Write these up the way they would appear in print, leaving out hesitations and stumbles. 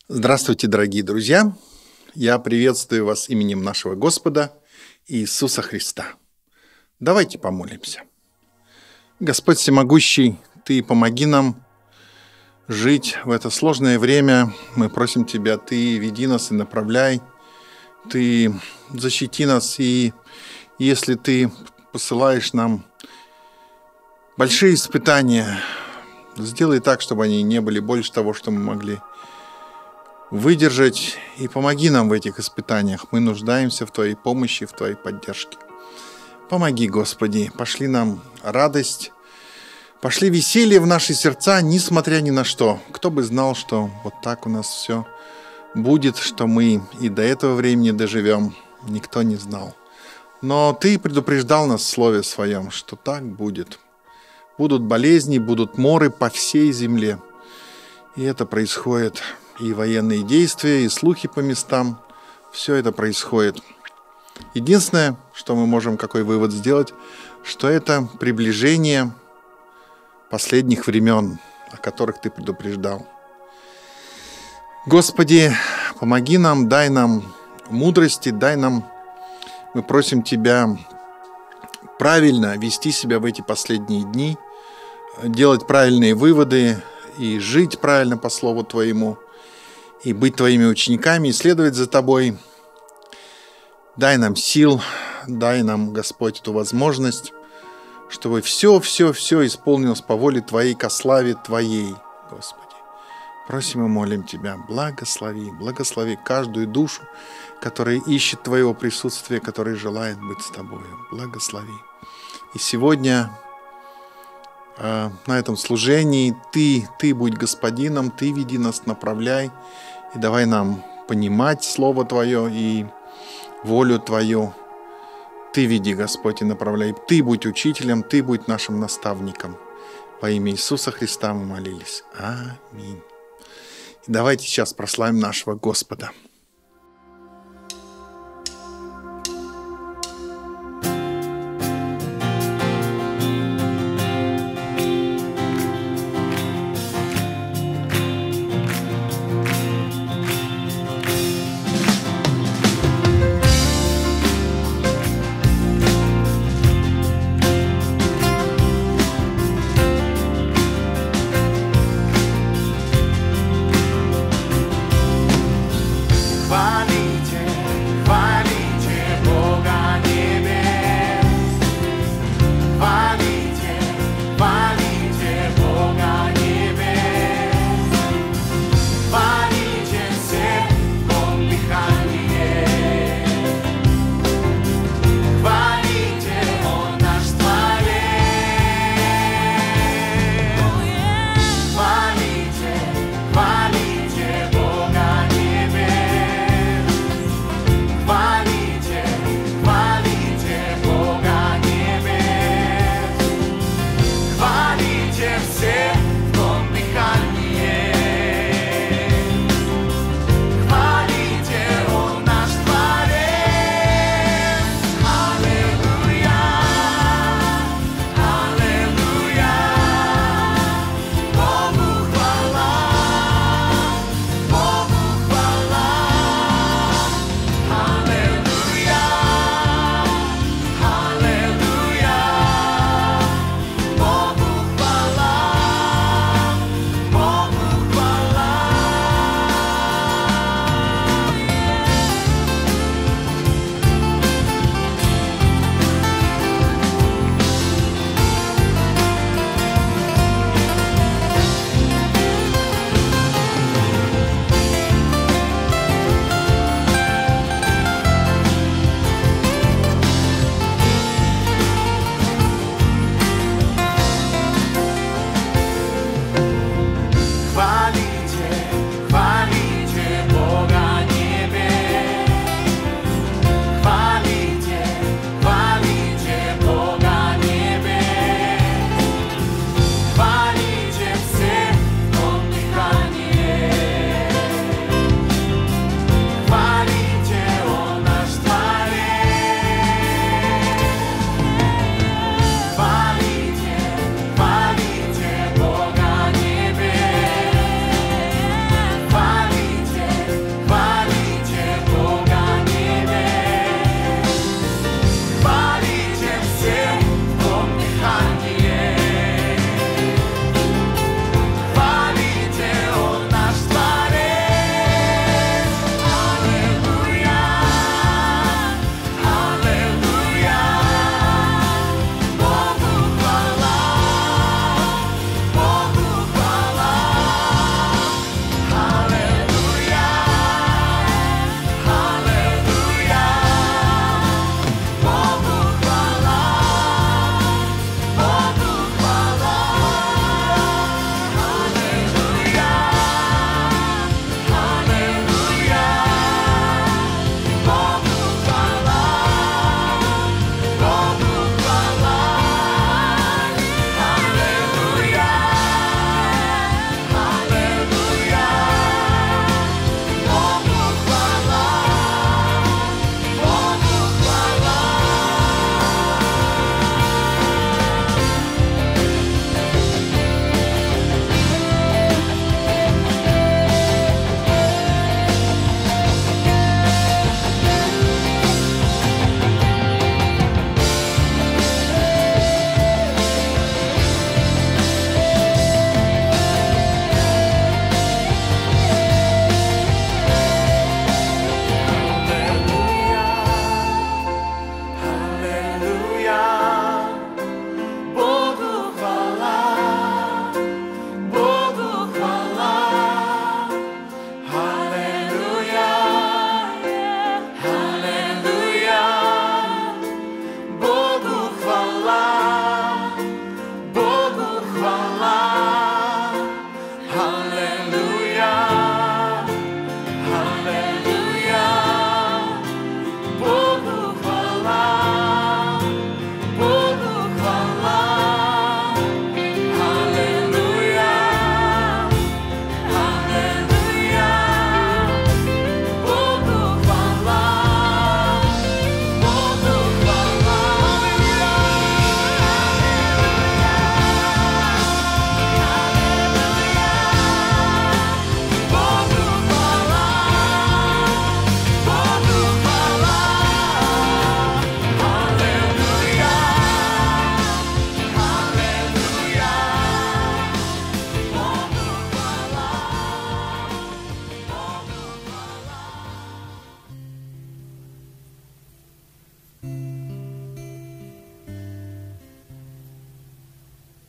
Здравствуйте, дорогие друзья! Я приветствую вас именем нашего Господа Иисуса Христа. Давайте помолимся. Господь Всемогущий, Ты помоги нам жить в это сложное время. Мы просим Тебя, Ты веди нас и направляй. Ты защити нас, и если Ты посылаешь нам большие испытания, сделай так, чтобы они не были больше того, что мы могли выдержать, и помоги нам в этих испытаниях. Мы нуждаемся в Твоей помощи, в Твоей поддержке. Помоги, Господи, пошли нам радость, пошли веселье в наши сердца, несмотря ни на что. Кто бы знал, что вот так у нас все будет, что мы и до этого времени доживем, никто не знал. Но Ты предупреждал нас в Слове Своем, что так будет. Будут болезни, будут моры по всей земле. И это происходит. И военные действия, и слухи по местам. Все это происходит. Единственное, что мы можем, какой вывод сделать, что это приближение последних времен, о которых Ты предупреждал. Господи, помоги нам, дай нам мудрости, дай нам, мы просим Тебя, правильно вести себя в эти последние дни, делать правильные выводы и жить правильно по Слову Твоему, и быть Твоими учениками, и следовать за Тобой. Дай нам сил, дай нам, Господь, эту возможность, чтобы все исполнилось по воле Твоей, ко славе Твоей, Господи. Просим и молим Тебя, благослови каждую душу, которая ищет Твоего присутствия, которая желает быть с Тобою. Благослови. И сегодня на этом служении Ты будь Господином, Ты веди нас, направляй, и давай нам понимать Слово Твое и волю Твою. Ты веди, Господь, и направляй. Ты будь учителем, Ты будь нашим наставником. Во имя Иисуса Христа мы молились. Аминь. И давайте сейчас прославим нашего Господа.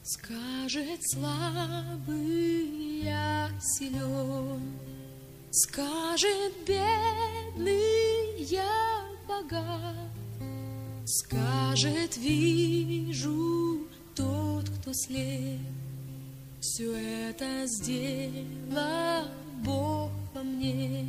Скажет слабый, я силен, скажет бедный, я богат, скажет вижу тот, кто слеп. Все это сделал Бог во мне.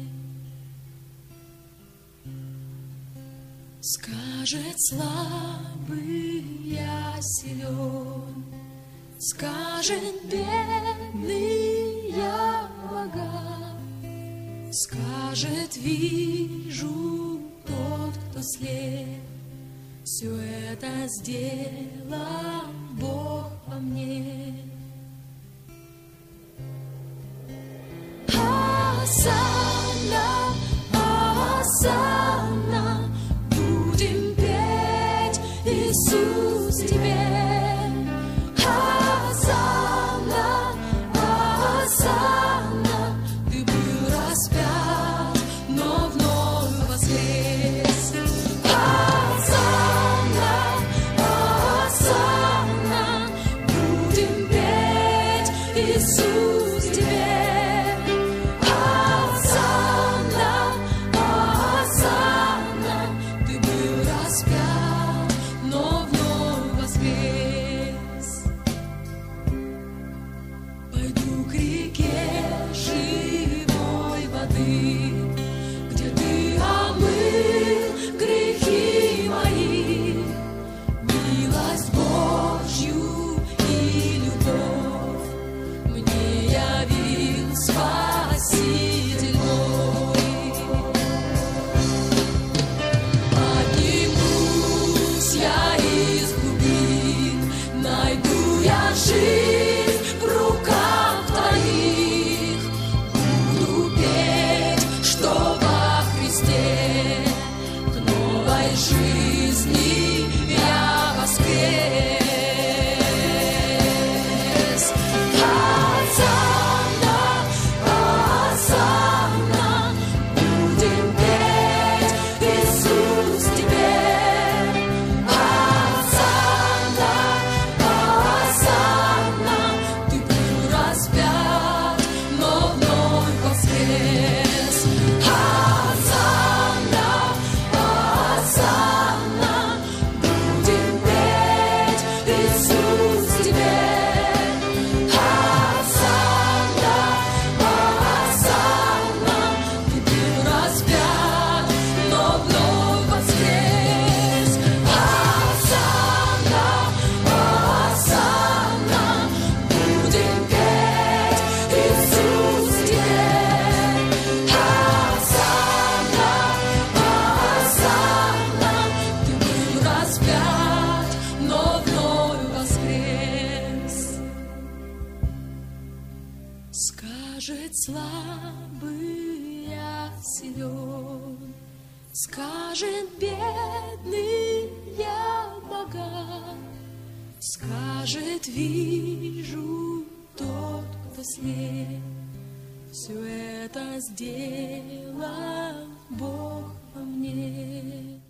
Скажет слабый, я силен, скажет бедный, я богат, скажет вижу тот, кто слеп. Все это сделал Бог во мне. Осанна, осанна, будем петь, Иисус, тебе. Осанна, осанна, ты был распят, но вновь воскрес. Осанна, осанна, будем петь, Иисус, тебе. Скажет слабый, я силен, скажет бедный, я богат, скажет вижу тот, кто слеп. Все это сделал Бог во мне.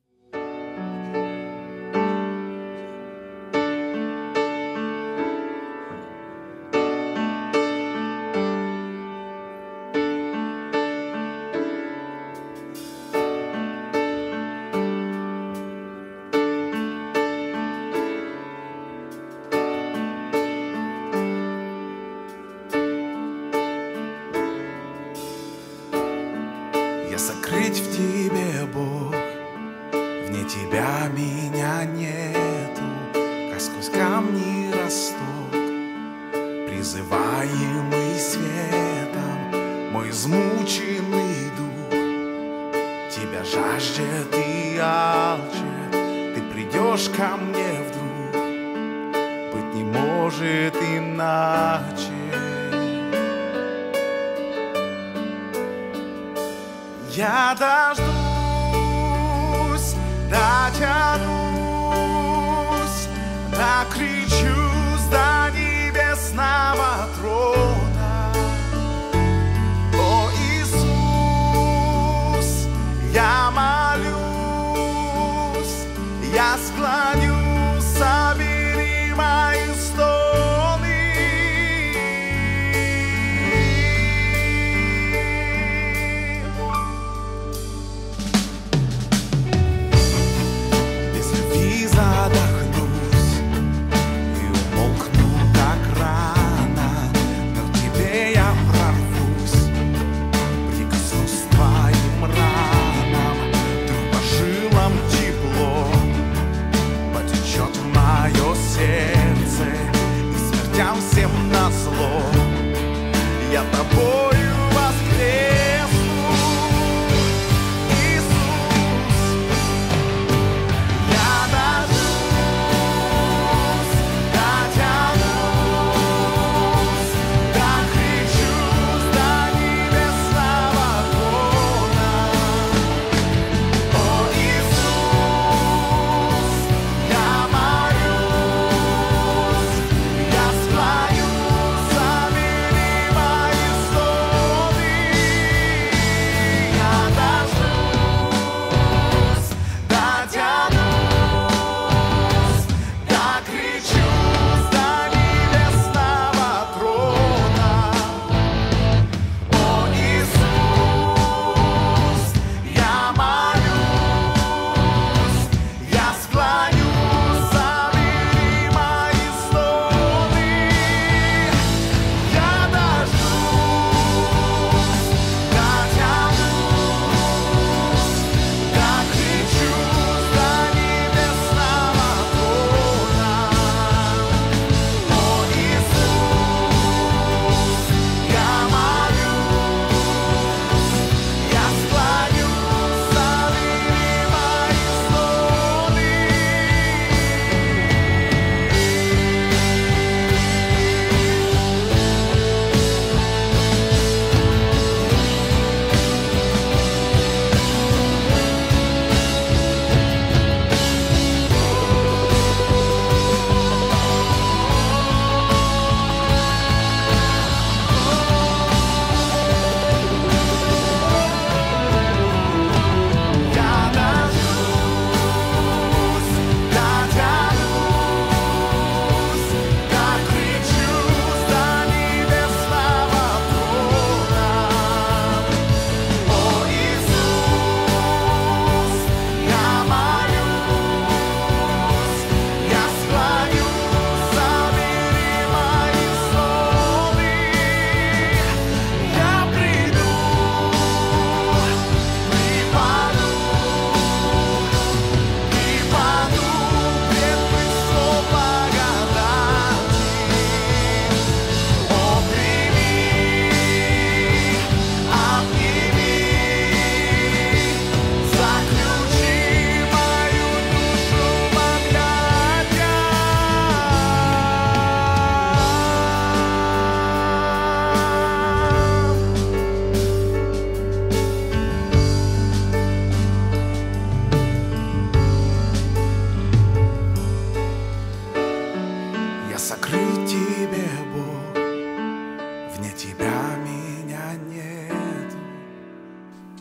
Сокрыть в тебе, Бог, вне тебя меня нету, как сквозь камни росток, призываемый светом, мой измученный дух, тебя жаждет и алчит, ты придешь ко мне вдруг, быть не может иначе. Я дождусь, дотянусь, докричусь до небесного трона. О, Иисус, я молюсь, я склонюсь, собери мои стоны.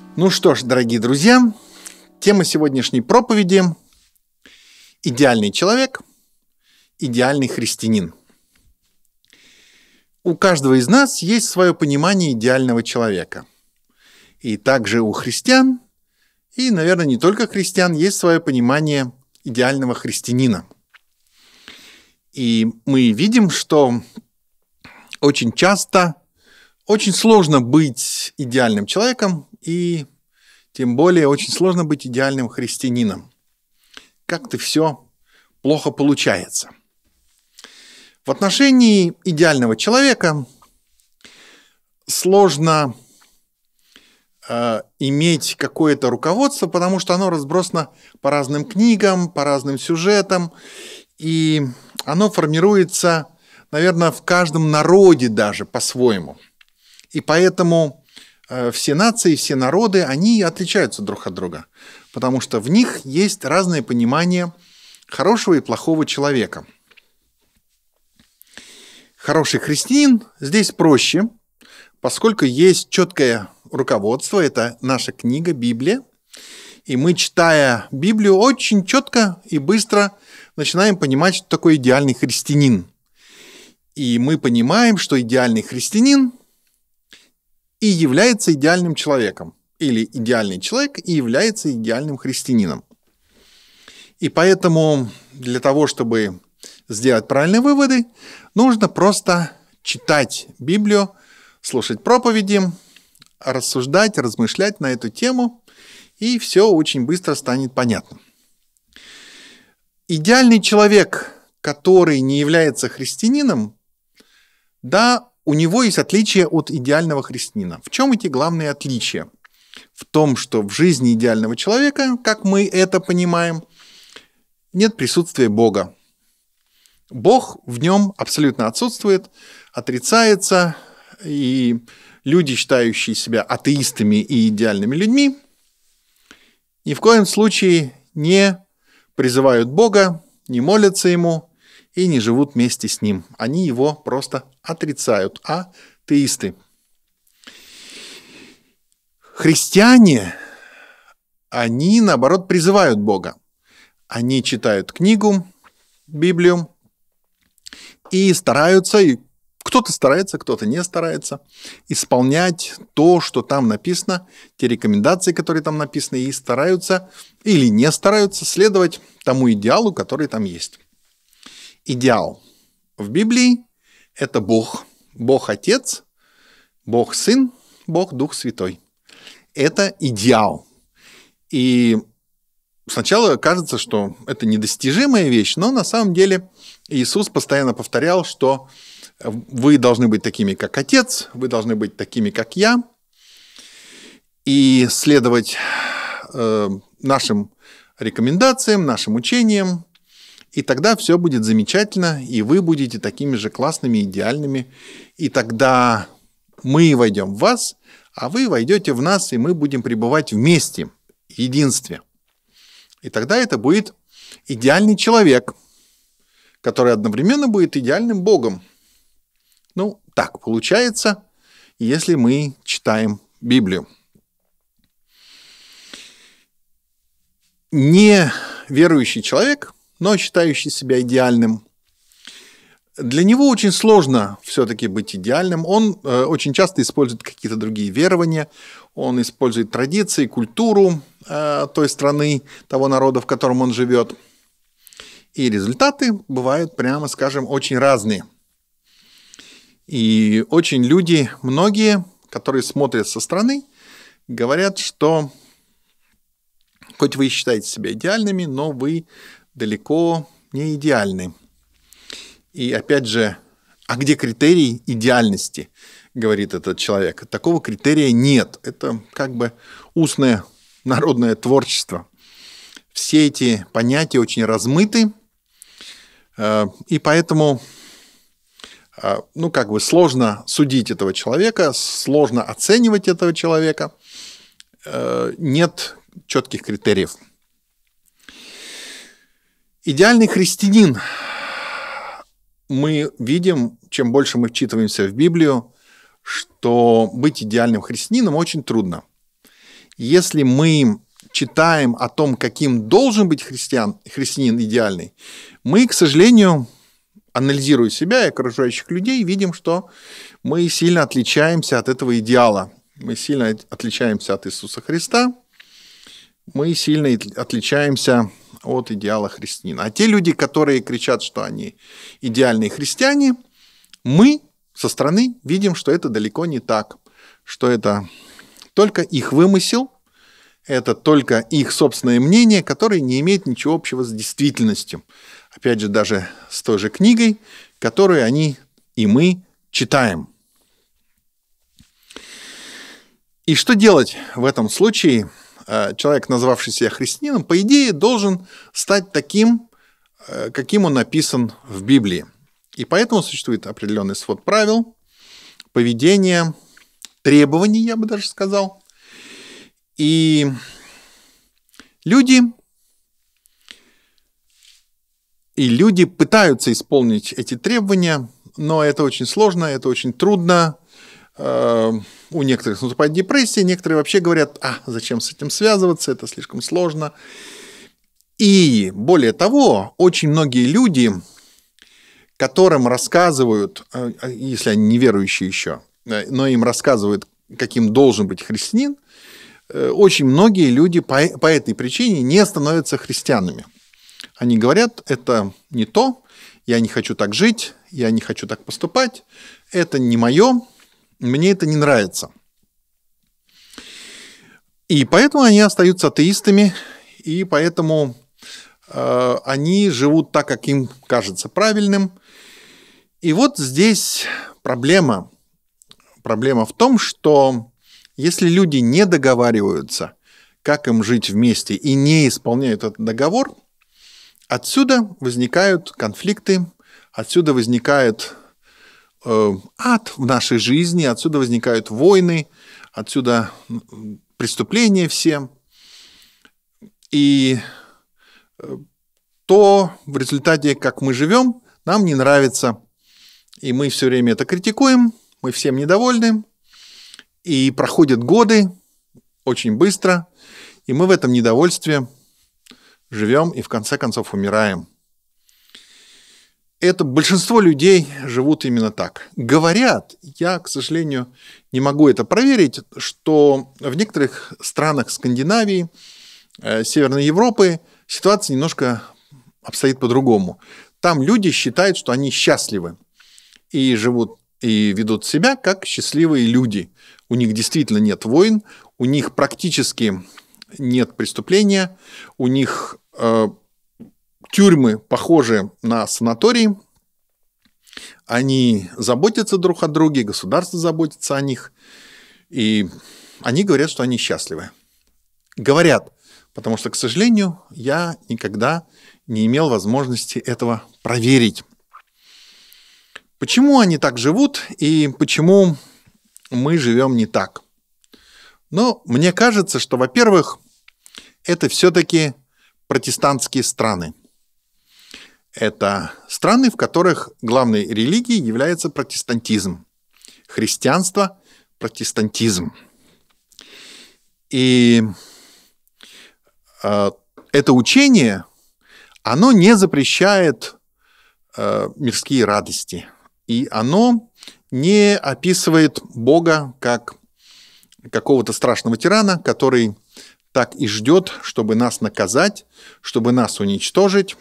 Ну что ж, дорогие друзья, тема сегодняшней проповеди – идеальный человек, идеальный христианин. У каждого из нас есть свое понимание идеального человека. И также у христиан, и, наверное, не только христиан, есть свое понимание идеального христианина. И мы видим, что очень часто очень сложно быть идеальным человеком, и тем более очень сложно быть идеальным христианином. Как-то все плохо получается. В отношении идеального человека сложно иметь какое-то руководство, потому что оно разбросано по разным книгам, по разным сюжетам, и оно формируется, наверное, в каждом народе даже по-своему. И поэтому все нации, все народы, они отличаются друг от друга, потому что в них есть разное понимание хорошего и плохого человека. Хороший христианин здесь проще, поскольку есть четкое руководство, это наша книга, Библия, и мы, читая Библию, очень четко и быстро начинаем понимать, что такое идеальный христианин. И мы понимаем, что идеальный христианин и является идеальным человеком, или идеальный человек и является идеальным христианином. И поэтому для того, чтобы сделать правильные выводы, нужно просто читать Библию, слушать проповеди, рассуждать, размышлять на эту тему, и все очень быстро станет понятно. Идеальный человек, который не является христианином, да, у него есть отличие от идеального христианина. В чем эти главные отличия? В том, что в жизни идеального человека, как мы это понимаем, нет присутствия Бога. Бог в нем абсолютно отсутствует, отрицается, и люди, считающие себя атеистами и идеальными людьми, ни в коем случае не призывают Бога, не молятся Ему и не живут вместе с Ним. Они Его просто отрицают, атеисты. Христиане, они, наоборот, призывают Бога. Они читают книгу, Библию, и стараются, и кто-то старается, кто-то не старается исполнять то, что там написано, те рекомендации, которые там написаны, и стараются или не стараются следовать тому идеалу, который там есть. Идеал в Библии – это Бог. Бог Отец, Бог Сын, Бог Дух Святой. Это идеал. И сначала кажется, что это недостижимая вещь, но на самом деле Иисус постоянно повторял, что вы должны быть такими, как Отец, вы должны быть такими, как я, и следовать нашим рекомендациям, нашим учениям, и тогда все будет замечательно, и вы будете такими же классными, идеальными, и тогда мы войдем в вас, а вы войдете в нас, и мы будем пребывать вместе, в единстве. И тогда это будет идеальный человек, который одновременно будет идеальным Богом. Ну, так получается, если мы читаем Библию. Не верующий человек, но считающий себя идеальным, для него очень сложно все-таки быть идеальным. Он очень часто использует какие-то другие верования, он использует традиции, культуру той страны, того народа, в котором он живет. И результаты бывают, прямо скажем, очень разные. И очень люди, многие, которые смотрят со стороны, говорят, что хоть вы и считаете себя идеальными, но вы далеко не идеальны. И опять же, а где критерий идеальности, говорит этот человек? Такого критерия нет. Это как бы устное народное творчество. Все эти понятия очень размыты, и поэтому сложно судить этого человека, сложно оценивать этого человека. Нет четких критериев. Идеальный христианин. Мы видим, чем больше мы вчитываемся в Библию, что быть идеальным христианином очень трудно. если мы читаем о том, каким должен быть христианин идеальный, мы, к сожалению, анализируя себя и окружающих людей, видим, что мы сильно отличаемся от этого идеала. Мы сильно отличаемся от Иисуса Христа, мы сильно отличаемся от идеала христианина. А те люди, которые кричат, что они идеальные христиане, мы со стороны видим, что это далеко не так, что это только их вымысел, это только их собственное мнение, которое не имеет ничего общего с действительностью. Опять же, даже с той же книгой, которую они и мы читаем. И что делать в этом случае? Человек, назвавший себя христианином, по идее, должен стать таким, каким он написан в Библии. И поэтому существует определенный свод правил, поведения, требований, я бы даже сказал. И люди пытаются исполнить эти требования, но это очень сложно, это очень трудно. У некоторых наступает депрессия, некоторые вообще говорят, зачем с этим связываться, это слишком сложно. И более того, очень многие люди, которым рассказывают, если они неверующие еще, но им рассказывают, каким должен быть христианин, очень многие люди по этой причине не становятся христианами. Они говорят, это не то, я не хочу так жить, я не хочу так поступать, это не мое, мне это не нравится. И поэтому они остаются атеистами, и поэтому они живут так, как им кажется правильным. И вот здесь проблема. Проблема в том, что если люди не договариваются, как им жить вместе, и не исполняют этот договор, отсюда возникают конфликты, отсюда возникает ад в нашей жизни, отсюда возникают войны, отсюда преступления все. И то в результате, как мы живем, нам не нравится. И мы все время это критикуем, мы всем недовольны. И проходят годы очень быстро, и мы в этом недовольстве живем и в конце концов умираем. Это большинство людей живут именно так. Говорят, я, к сожалению, не могу это проверить, что в некоторых странах Скандинавии, Северной Европы ситуация немножко обстоит по-другому. Там люди считают, что они счастливы и живут и ведут себя как счастливые люди. У них действительно нет войн, у них практически нет преступления, у них тюрьмы похожи на санатории, они заботятся друг о друге, государство заботится о них, и они говорят, что они счастливы. Говорят, потому что, к сожалению, я никогда не имел возможности этого проверить. Почему они так живут и почему мы живем не так? Но мне кажется, что, во-первых, это все-таки протестантские страны. Это страны, в которых главной религией является протестантизм. Христианство – протестантизм. И это учение, оно не запрещает мирские радости. И оно не описывает Бога как какого-то страшного тирана, который так и ждет, чтобы нас наказать, чтобы нас уничтожить.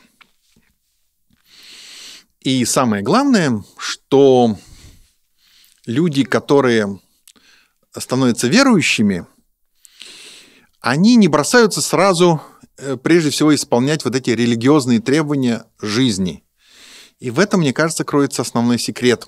И самое главное, что люди, которые становятся верующими, они не бросаются сразу, прежде всего, исполнять вот эти религиозные требования жизни. И в этом, мне кажется, кроется основной секрет.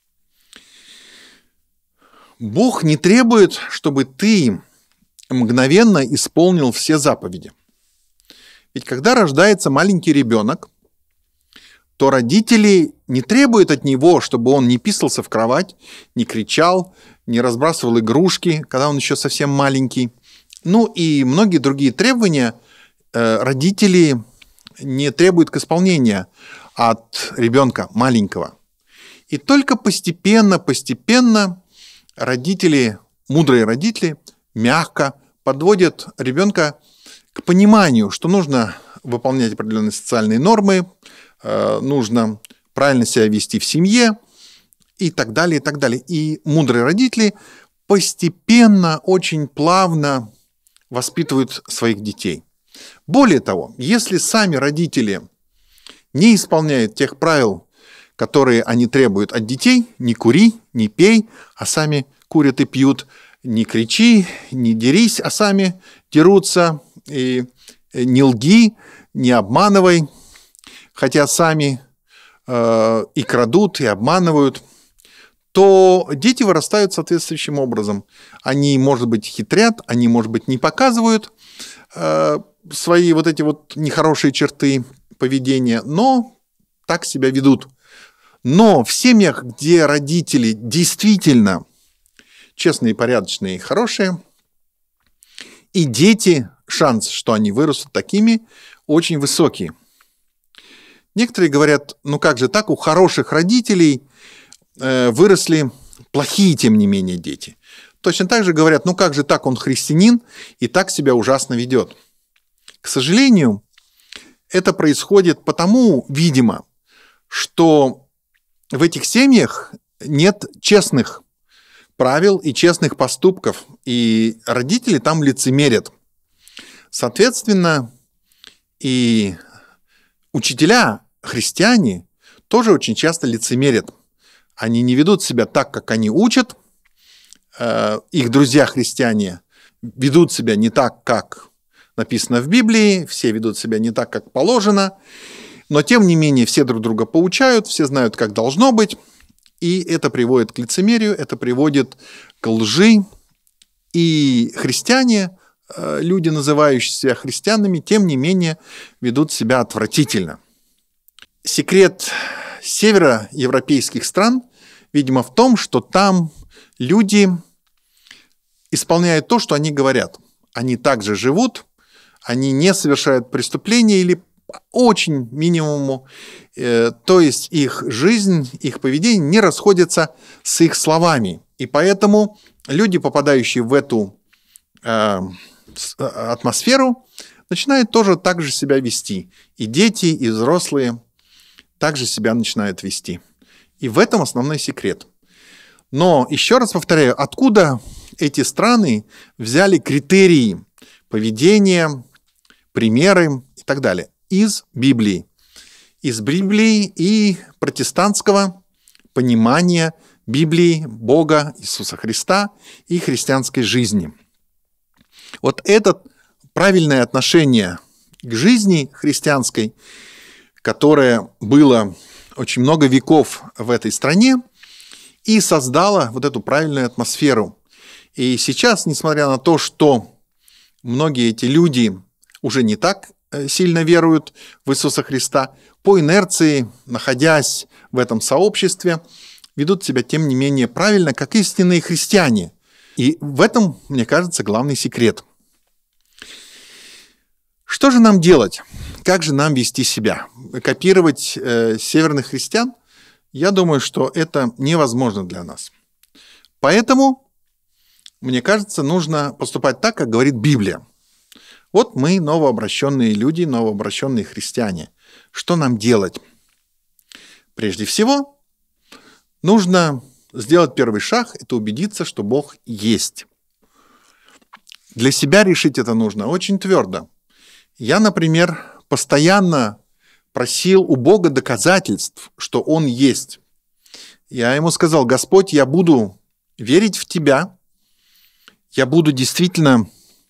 Бог не требует, чтобы ты мгновенно исполнил все заповеди. Ведь когда рождается маленький ребенок, то родители не требуют от него, чтобы он не писался в кровать, не кричал, не разбрасывал игрушки, когда он еще совсем маленький. Ну и многие другие требования родители не требуют к исполнению от ребенка маленького. И только постепенно родители, мудрые родители, мягко, подводят ребенка к пониманию, что нужно выполнять определенные социальные нормы, нужно правильно себя вести в семье и так далее, и так далее. И мудрые родители постепенно, очень плавно воспитывают своих детей. Более того, если сами родители не исполняют тех правил, которые они требуют от детей, не кури, не пей, а сами курят и пьют, не кричи, не дерись, а сами дерутся, и не лги, не обманывай, хотя сами и крадут, и обманывают, то дети вырастают соответствующим образом. Они, может быть, хитрят, они, может быть, не показывают свои вот эти вот нехорошие черты поведения, но так себя ведут. Но в семьях, где родители действительно честные, порядочные и хорошие, и дети, шанс, что они вырастут такими, очень высокий. Некоторые говорят, ну как же так, у хороших родителей выросли плохие, тем не менее, дети. Точно так же говорят, ну как же так, он христианин и так себя ужасно ведет. К сожалению, это происходит потому, видимо, что в этих семьях нет честных правил и честных поступков, и родители там лицемерят. Соответственно, и учителя, христиане, тоже очень часто лицемерят. Они не ведут себя так, как они учат. Их друзья-христиане ведут себя не так, как написано в Библии, все ведут себя не так, как положено, но тем не менее все друг друга поучают, все знают, как должно быть, и это приводит к лицемерию, это приводит к лжи. И христиане, люди, называющие себя христианами, тем не менее ведут себя отвратительно. Секрет североевропейских стран, видимо, в том, что там люди исполняют то, что они говорят. Они также живут, они не совершают преступления или очень минимуму, то есть их жизнь, их поведение не расходятся с их словами. И поэтому люди, попадающие в эту атмосферу, начинают тоже так же себя вести. И дети, и взрослые также себя начинают вести. И в этом основной секрет. Но, еще раз повторяю, откуда эти страны взяли критерии поведения, примеры и так далее? Из Библии. Из Библии и протестантского понимания Библии, Бога, Иисуса Христа и христианской жизни. Вот это правильное отношение к жизни христианской, которое было очень много веков в этой стране, и создало вот эту правильную атмосферу. И сейчас, несмотря на то, что многие эти люди уже не так сильно веруют в Иисуса Христа, по инерции, находясь в этом сообществе, ведут себя, тем не менее, правильно, как истинные христиане. И в этом, мне кажется, главный секрет. Что же нам делать? Как же нам вести себя? Копировать северных христиан? Я думаю, что это невозможно для нас. Поэтому, мне кажется, нужно поступать так, как говорит Библия. Вот мы новообращенные люди, новообращенные христиане. Что нам делать? Прежде всего, нужно сделать первый шаг, это убедиться, что Бог есть. Для себя решить это нужно очень твердо. Я, например, постоянно просил у Бога доказательств, что Он есть. Я Ему сказал: Господь, я буду верить в Тебя, я буду действительно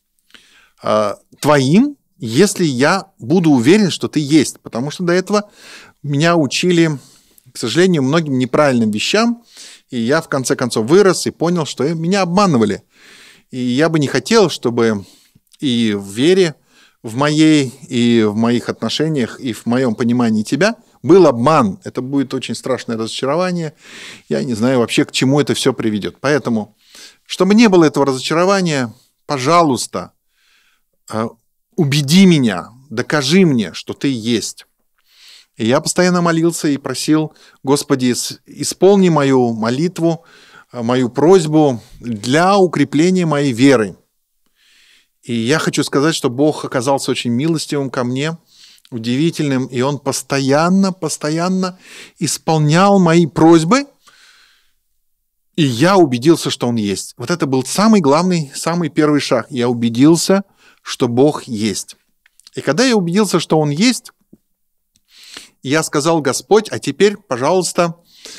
Твоим, если я буду уверен, что Ты есть. Потому что до этого меня учили, к сожалению, многим неправильным вещам, и я в конце концов вырос и понял, что меня обманывали. И я бы не хотел, чтобы и в вере в моей, и в моих отношениях, и в моем понимании Тебя был обман. Это будет очень страшное разочарование. Я не знаю вообще, к чему это все приведет. Поэтому, чтобы не было этого разочарования, пожалуйста, убеди меня, докажи мне, что Ты есть. И я постоянно молился и просил: Господи, исполни мою молитву, мою просьбу для укрепления моей веры. И я хочу сказать, что Бог оказался очень милостивым ко мне, удивительным, и Он постоянно исполнял мои просьбы, и я убедился, что Он есть. Вот это был самый главный, самый первый шаг. Я убедился, что Бог есть. И когда я убедился, что Он есть, я сказал: Господь, а теперь, пожалуйста,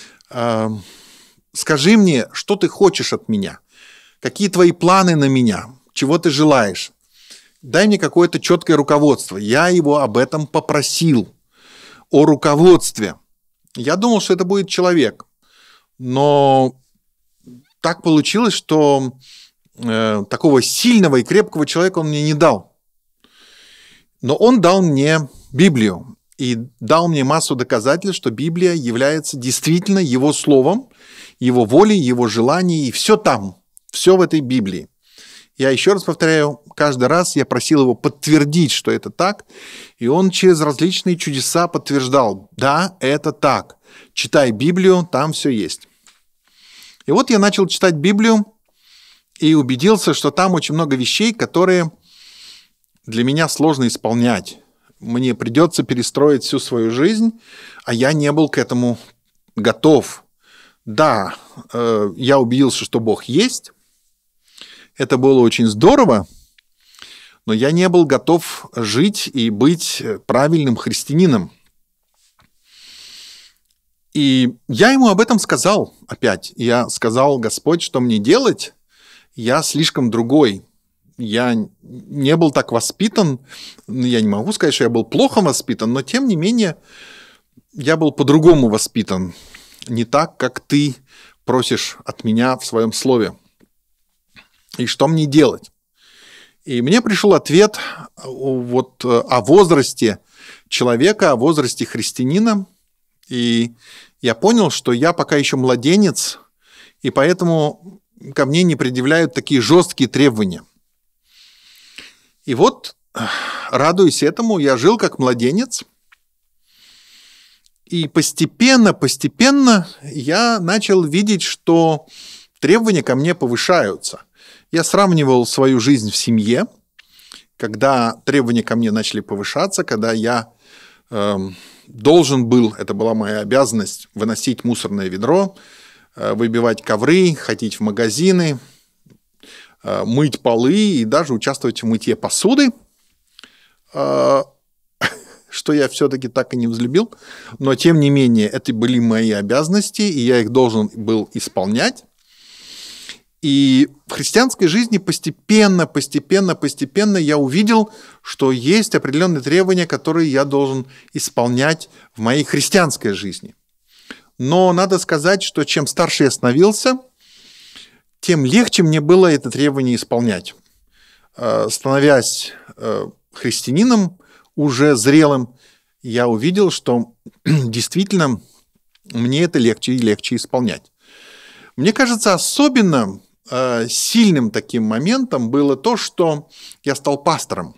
скажи мне, что ты хочешь от меня, какие твои планы на меня, чего ты желаешь. Дай мне какое-то четкое руководство. Я его об этом попросил, о руководстве. Я думал, что это будет человек, но так получилось, что такого сильного и крепкого человека он мне не дал. Но он дал мне Библию и дал мне массу доказательств, что Библия является действительно его словом, его волей, его желанием, и все там, все в этой Библии. Я еще раз повторяю, каждый раз я просил его подтвердить, что это так, и он через различные чудеса подтверждал: да, это так, читай Библию, там все есть. И вот я начал читать Библию и убедился, что там очень много вещей, которые для меня сложно исполнять. Мне придется перестроить всю свою жизнь, а я не был к этому готов. Да, я убедился, что Бог есть. Это было очень здорово, но я не был готов жить и быть правильным христианином. И я ему об этом сказал опять. Я сказал: Господь, что мне делать? Я слишком другой. Я не был так воспитан. Я не могу сказать, что я был плохо воспитан, но тем не менее я был по-другому воспитан. Не так, как ты просишь от меня в своем слове. И что мне делать? И мне пришел ответ вот о возрасте человека, о возрасте христианина. И я понял, что я пока еще младенец, и поэтому ко мне не предъявляют такие жесткие требования. И вот, радуясь этому, я жил как младенец. И постепенно я начал видеть, что требования ко мне повышаются. Я сравнивал свою жизнь в семье, когда требования ко мне начали повышаться, когда я должен был, это была моя обязанность, выносить мусорное ведро, выбивать ковры, ходить в магазины, мыть полы и даже участвовать в мытье посуды, что я все-таки так и не взлюбил. Но, тем не менее, это были мои обязанности, и я их должен был исполнять. И в христианской жизни постепенно я увидел, что есть определенные требования, которые я должен исполнять в моей христианской жизни. Но надо сказать, что чем старше я становился, тем легче мне было это требование исполнять. Становясь христианином, уже зрелым, я увидел, что действительно мне это легче и легче исполнять. Мне кажется, особенно сильным таким моментом было то, что я стал пастором.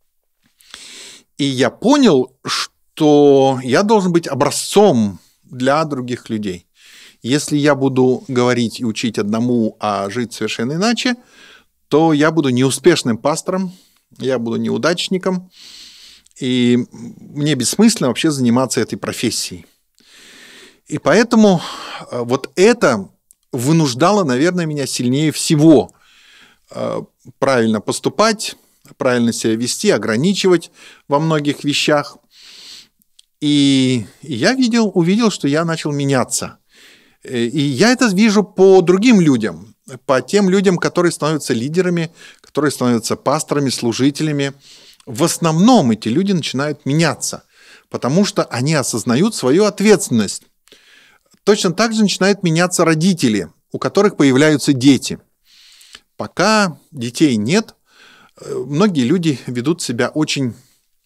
И я понял, что я должен быть образцом для других людей. Если я буду говорить и учить одному, а жить совершенно иначе, то я буду неуспешным пастором, я буду неудачником, и мне бессмысленно вообще заниматься этой профессией. И поэтому вот это вынуждало, наверное, меня сильнее всего правильно поступать, правильно себя вести, ограничивать во многих вещах. И я увидел, что я начал меняться. И я это вижу по другим людям, по тем людям, которые становятся лидерами, которые становятся пасторами, служителями. В основном эти люди начинают меняться, потому что они осознают свою ответственность. Точно так же начинают меняться родители, у которых появляются дети. Пока детей нет, многие люди ведут себя очень,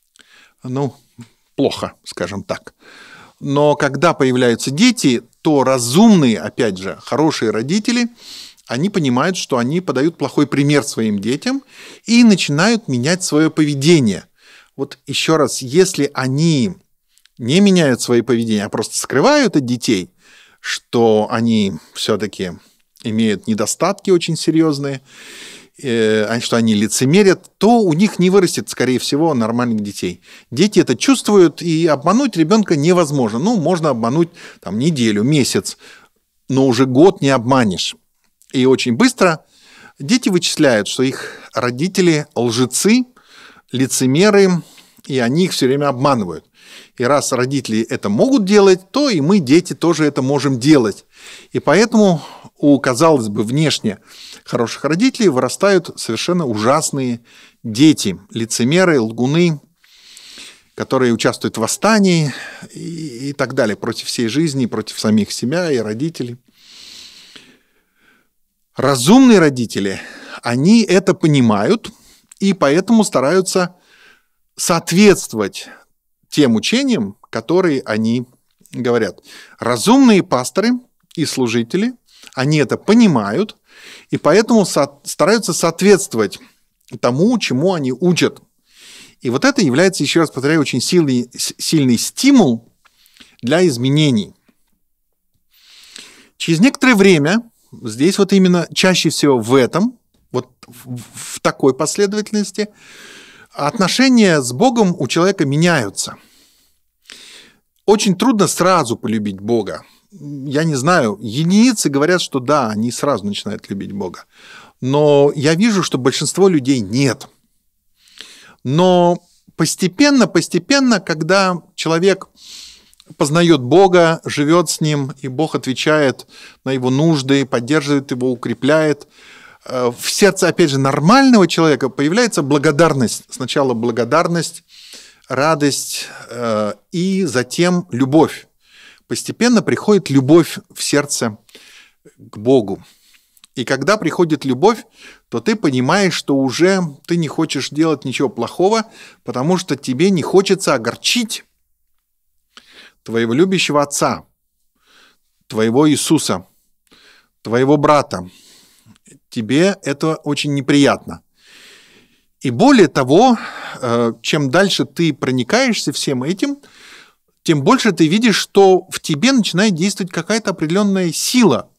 плохо, скажем так. Но когда появляются дети, то разумные, опять же, хорошие родители, они понимают, что они подают плохой пример своим детям и начинают менять свое поведение. Вот еще раз, если они не меняют свое поведение, а просто скрывают от детей, что они все-таки имеют недостатки очень серьезные, что они лицемерят, то у них не вырастет, скорее всего, нормальных детей. Дети это чувствуют, и обмануть ребенка невозможно. Ну, можно обмануть там неделю, месяц, но уже год не обманешь. И очень быстро дети вычисляют, что их родители лжецы, лицемеры, и они их все время обманывают. И раз родители это могут делать, то и мы, дети, тоже это можем делать. И поэтому у, казалось бы, внешне хороших родителей вырастают совершенно ужасные дети, лицемеры, лгуны, которые участвуют в восстании и так далее, против всей жизни, против самих себя и родителей. Разумные родители, они это понимают и поэтому стараются соответствовать тем учениям, которые они говорят. Разумные пасторы и служители, они это понимают и поэтому стараются соответствовать тому, чему они учат. И вот это является, еще раз повторяю, очень сильный стимул для изменений. Через некоторое время, здесь вот именно чаще всего вот в такой последовательности, отношения с Богом у человека меняются. Очень трудно сразу полюбить Бога. Я не знаю, единицы говорят, что да, они сразу начинают любить Бога. Но я вижу, что большинство людей нет. Но постепенно, когда человек познает Бога, живет с Ним, и Бог отвечает на его нужды, поддерживает его, укрепляет, в сердце, опять же, нормального человека появляется благодарность. Сначала благодарность, радость и затем любовь. Постепенно приходит любовь в сердце к Богу. И когда приходит любовь, то ты понимаешь, что уже ты не хочешь делать ничего плохого, потому что тебе не хочется огорчить твоего любящего Отца, твоего Иисуса, твоего брата. Тебе это очень неприятно. И более того, чем дальше ты проникаешься всем этим, тем больше ты видишь, что в тебе начинает действовать какая-то определенная сила.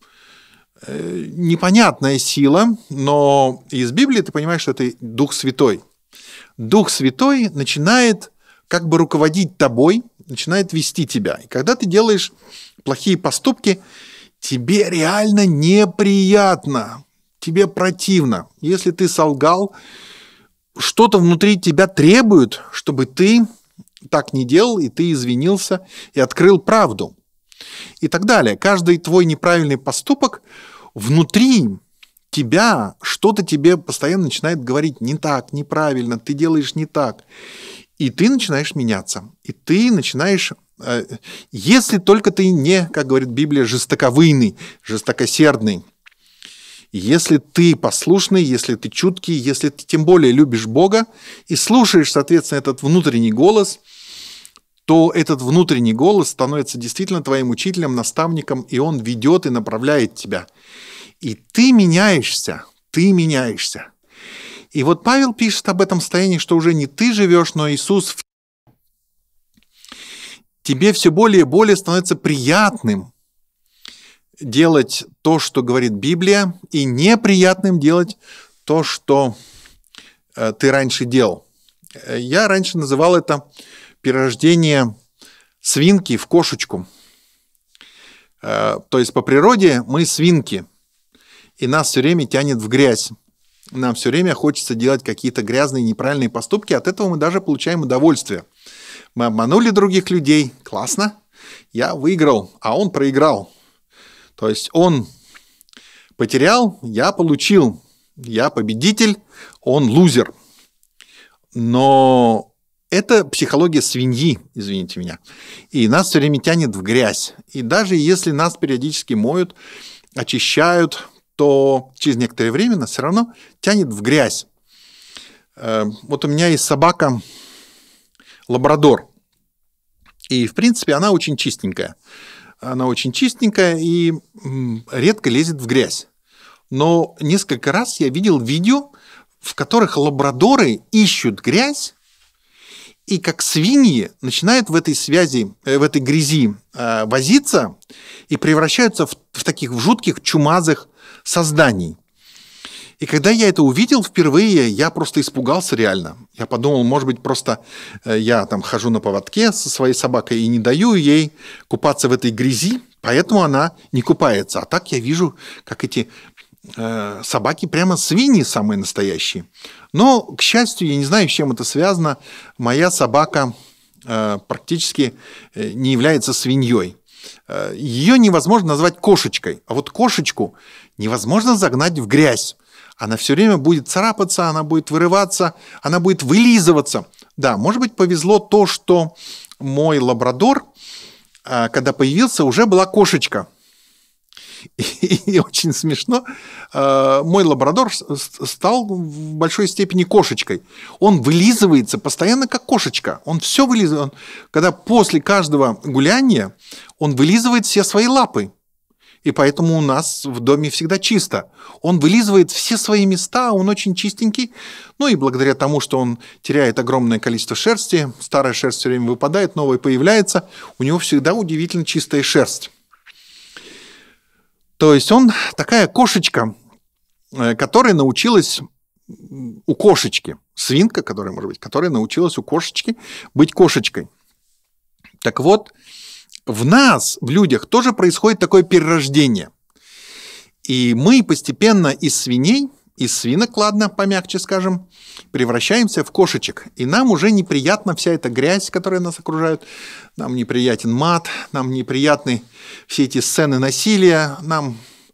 Непонятная сила, но из Библии ты понимаешь, что это Дух Святой. Дух Святой начинает как бы руководить тобой, начинает вести тебя. И когда ты делаешь плохие поступки, тебе реально неприятно, тебе противно. Если ты солгал, что-то внутри тебя требует, чтобы ты так не делал, и ты извинился, и открыл правду. И так далее. Каждый твой неправильный поступок внутри тебя, что-то тебе постоянно начинает говорить не так, неправильно, ты делаешь не так. И ты начинаешь меняться. И ты начинаешь, если только ты не, как говорит Библия, жестоковыйный, жестокосердный. Если ты послушный, если ты чуткий, если ты тем более любишь Бога и слушаешь, соответственно, этот внутренний голос, то этот внутренний голос становится действительно твоим учителем, наставником, и он ведет и направляет тебя. И ты меняешься, ты меняешься. И вот Павел пишет об этом состоянии, что уже не ты живешь, но Иисус в тебе все более и более становится приятным делать то, что говорит Библия, и неприятным делать то, что ты раньше делал. Я раньше называл это перерождение свинки в кошечку. То есть по природе мы свинки, и нас все время тянет в грязь. Нам все время хочется делать какие-то грязные, неправильные поступки, от этого мы даже получаем удовольствие. Мы обманули других людей, классно, я выиграл, а он проиграл. То есть он потерял, я получил, я победитель, он лузер. Но это психология свиньи, извините меня. И нас все время тянет в грязь. И даже если нас периодически моют, очищают, то через некоторое время нас все равно тянет в грязь. Вот у меня есть собака лабрадор. И, в принципе, она очень чистенькая. Она очень чистенькая и редко лезет в грязь. Но несколько раз я видел видео, в которых лабрадоры ищут грязь, и как свиньи начинают в этой грязи возиться и превращаются в таких жутких чумазых созданий. И когда я это увидел впервые, я просто испугался реально. Я подумал, может быть, просто я там хожу на поводке со своей собакой и не даю ей купаться в этой грязи, поэтому она не купается. А так я вижу, как эти собаки прямо свиньи самые настоящие. Но, к счастью, я не знаю, с чем это связано, моя собака практически не является свиньей. Ее невозможно назвать кошечкой, а вот кошечку невозможно загнать в грязь. Она все время будет царапаться, она будет вырываться, она будет вылизываться. Да, может быть, повезло то, что мой лабрадор, когда появился, уже была кошечка. И очень смешно, мой лабрадор стал в большой степени кошечкой. Он вылизывается постоянно как кошечка. Он все вылизывает. Когда после каждого гуляния он вылизывает все свои лапы. И поэтому у нас в доме всегда чисто. Он вылизывает все свои места, он очень чистенький. Ну и благодаря тому, что он теряет огромное количество шерсти, старая шерсть все время выпадает, новая появляется, у него всегда удивительно чистая шерсть. То есть он такая кошечка, которая научилась у кошечки, свинка, которая, может быть, которая научилась у кошечки быть кошечкой. Так вот, в нас, в людях, тоже происходит такое перерождение. И мы постепенно из свиней, из свинок, ладно, помягче скажем, превращаемся в кошечек. И нам уже неприятна вся эта грязь, которая нас окружает. Нам неприятен мат, нам неприятны все эти сцены насилия, нам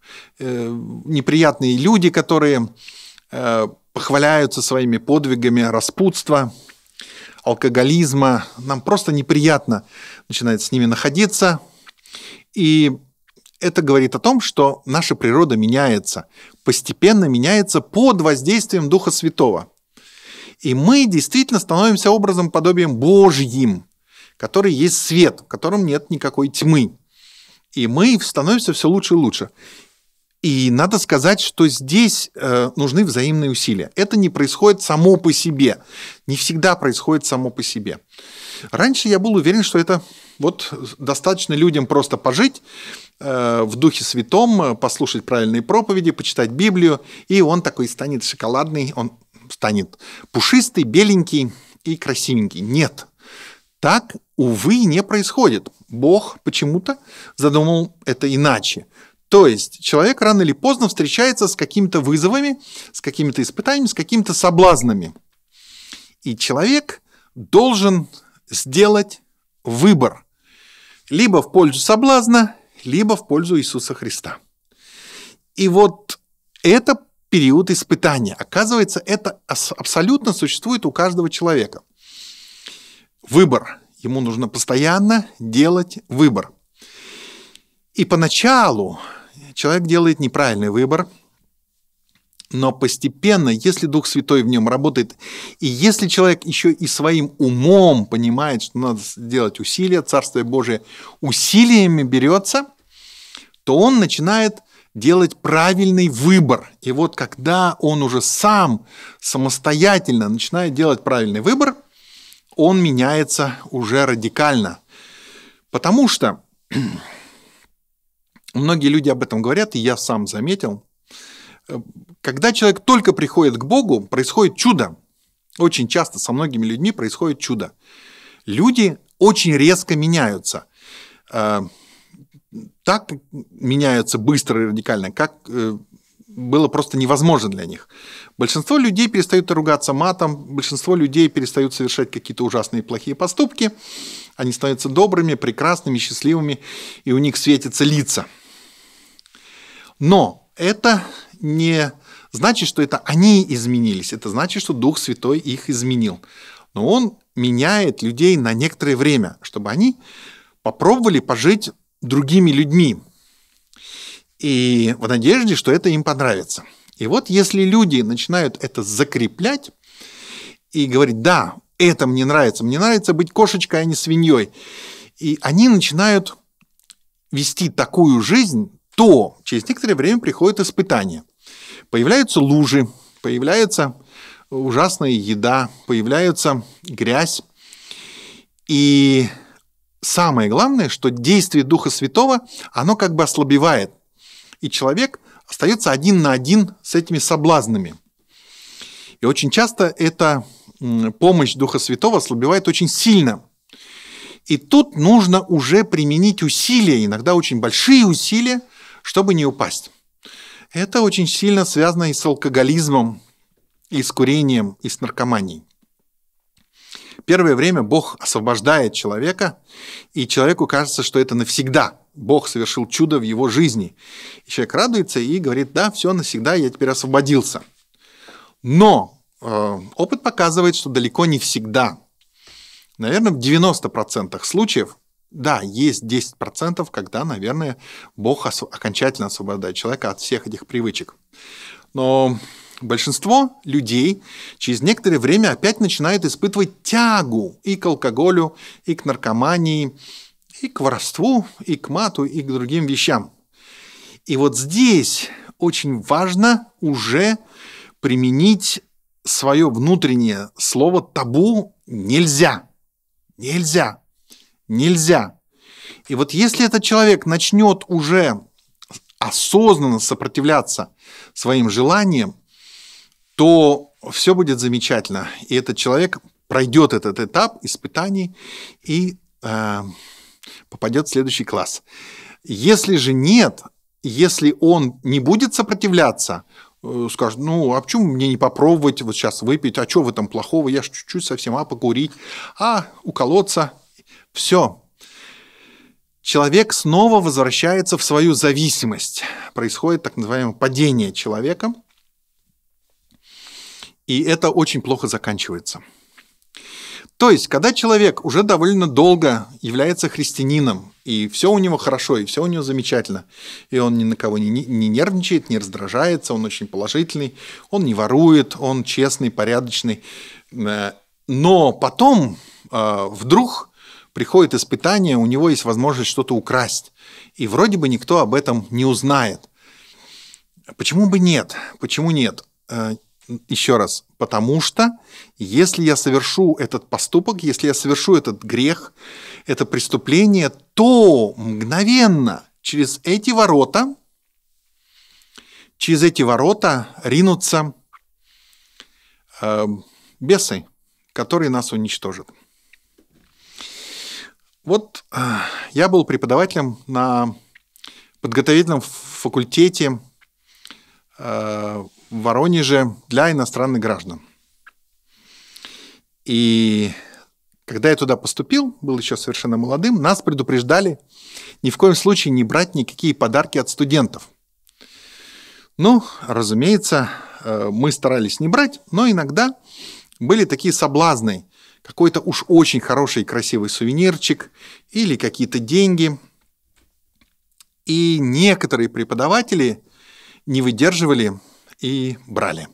неприятные люди, которые похваляются своими подвигами распутства, алкоголизма. Нам просто неприятно начинает с ними находиться. И это говорит о том, что наша природа меняется, постепенно меняется под воздействием Духа Святого. И мы действительно становимся образом подобием Божьим, который есть свет, в котором нет никакой тьмы. И мы становимся все лучше и лучше. И надо сказать, что здесь нужны взаимные усилия. Это не происходит само по себе. Не всегда происходит само по себе. Раньше я был уверен, что это вот достаточно людям просто пожить в Духе Святом, послушать правильные проповеди, почитать Библию, и он такой станет шоколадный, он станет пушистый, беленький и красивенький. Нет, так, увы, не происходит. Бог почему-то задумал это иначе. То есть человек рано или поздно встречается с какими-то вызовами, с какими-то испытаниями, с какими-то соблазнами. И человек должен сделать выбор. Либо в пользу соблазна, либо в пользу Иисуса Христа. И вот это период испытания. Оказывается, это абсолютно существует у каждого человека. Выбор. Ему нужно постоянно делать выбор. И поначалу человек делает неправильный выбор, но постепенно, если Дух Святой в нем работает, и если человек еще и своим умом понимает, что надо сделать усилия, Царствие Божие усилиями берется, то он начинает делать правильный выбор. И вот когда он уже сам самостоятельно начинает делать правильный выбор, он меняется уже радикально. Потому что многие люди об этом говорят, и я сам заметил, когда человек только приходит к Богу, происходит чудо. Очень часто со многими людьми происходит чудо. Люди очень резко меняются. Так меняются быстро и радикально, как было просто невозможно для них. Большинство людей перестают ругаться матом, большинство людей перестают совершать какие-то ужасные плохие поступки, они становятся добрыми, прекрасными, счастливыми, и у них светятся лица. Но это не значит, что это они изменились, это значит, что Дух Святой их изменил. Но Он меняет людей на некоторое время, чтобы они попробовали пожить другими людьми. И в надежде, что это им понравится. И вот если люди начинают это закреплять и говорить, да, это мне нравится быть кошечкой, а не свиньей, и они начинают вести такую жизнь, то через некоторое время приходит испытание. Появляются лужи, появляется ужасная еда, появляется грязь. И самое главное, что действие Духа Святого, оно как бы ослабевает. И человек остается один на один с этими соблазнами. И очень часто эта помощь Духа Святого ослабевает очень сильно. И тут нужно уже применить усилия, иногда очень большие усилия, чтобы не упасть. Это очень сильно связано и с алкоголизмом, и с курением, и с наркоманией. Первое время Бог освобождает человека, и человеку кажется, что это навсегда. Бог совершил чудо в его жизни. И человек радуется и говорит: да, все, навсегда, я теперь освободился. Но опыт показывает, что далеко не всегда. Наверное, в 90% случаев, да, есть 10%, когда, наверное, Бог окончательно освобождает человека от всех этих привычек. Но большинство людей через некоторое время опять начинают испытывать тягу и к алкоголю, и к наркомании, и к воровству, и к мату, и к другим вещам. И вот здесь очень важно уже применить свое внутреннее слово «табу» «нельзя». Нельзя. Нельзя. И вот если этот человек начнет уже осознанно сопротивляться своим желаниям, то все будет замечательно. И этот человек пройдет этот этап испытаний и попадет в следующий класс. Если же нет, если он не будет сопротивляться, скажет: ну, а почему мне не попробовать вот сейчас выпить, а что в этом плохого, я ж чуть-чуть совсем, покурить, уколоться, все. Человек снова возвращается в свою зависимость. Происходит так называемое падение человека, и это очень плохо заканчивается. То есть, когда человек уже довольно долго является христианином, и все у него хорошо, и все у него замечательно, и он ни на кого не нервничает, не раздражается, он очень положительный, он не ворует, он честный, порядочный, но потом вдруг приходит испытание, у него есть возможность что-то украсть, и вроде бы никто об этом не узнает. Почему бы нет? Почему нет? Еще раз, потому что если я совершу этот поступок, если я совершу этот грех, это преступление, то мгновенно через эти ворота ринутся бесы, которые нас уничтожат. Вот я был преподавателем на подготовительном факультете в Воронеже для иностранных граждан. И когда я туда поступил, был еще совершенно молодым, нас предупреждали ни в коем случае не брать никакие подарки от студентов. Ну, разумеется, мы старались не брать, но иногда были такие соблазны. Какой-то уж очень хороший и красивый сувенирчик или какие-то деньги. И некоторые преподаватели не выдерживали и брали.